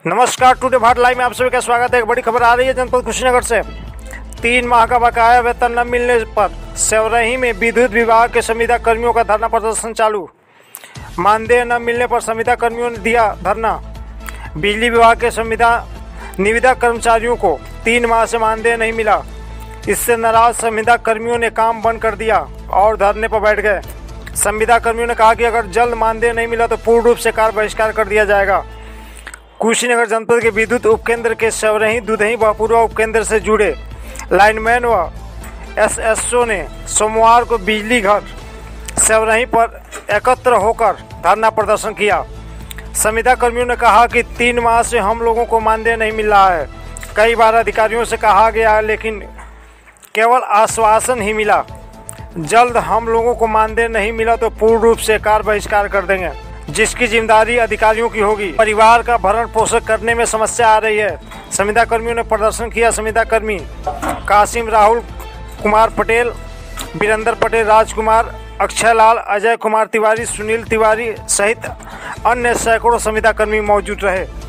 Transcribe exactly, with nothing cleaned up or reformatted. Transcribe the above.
नमस्कार, today Bharat live में आप सभी का स्वागत है। एक बड़ी खबर आ रही है जनपद कुशीनगर से। तीन माह का बकाया वेतन न मिलने पर सेवरही में विद्युत विभाग के संविदा कर्मियों का धरना प्रदर्शन चालू। मानदेय न मिलने पर संविदा कर्मियों ने दिया धरना। बिजली विभाग के संविदा निविदा कर्मचारियों को तीन माह से मानदेय नहीं मिला। इससे नाराज संविदा कर्मियों ने काम बंद कर दिया और धरने पर बैठ गए। संविदा कर्मियों ने कहा कि अगर जल्द मानदेय नहीं मिला तो पूर्ण रूप से कार्य बहिष्कार कर दिया जाएगा। कुशीनगर जनपद के विद्युत उपकेंद्र के सेवरही दुधही बहपुरवा उपकेंद्र से जुड़े लाइनमैन व एसएसओ ने सोमवार को बिजली घर सेवरही पर एकत्र होकर धरना प्रदर्शन किया। संविदा कर्मियों ने कहा कि तीन माह से हम लोगों को मानदेय नहीं मिल रहा है। कई बार अधिकारियों से कहा गया लेकिन केवल आश्वासन ही मिला। जल्द हम लोगों को मानदेय नहीं मिला तो पूर्ण रूप से कार्य बहिष्कार कर देंगे, जिसकी जिम्मेदारी अधिकारियों की होगी। परिवार का भरण पोषण करने में समस्या आ रही है। संविदा कर्मियों ने प्रदर्शन किया। संविदा कर्मी कासिम राहुल कुमार पटेल, वीरेंद्र पटेल, राजकुमार, अक्षय लाल, अजय कुमार तिवारी, सुनील तिवारी सहित अन्य सैकड़ों संविदा कर्मी मौजूद रहे।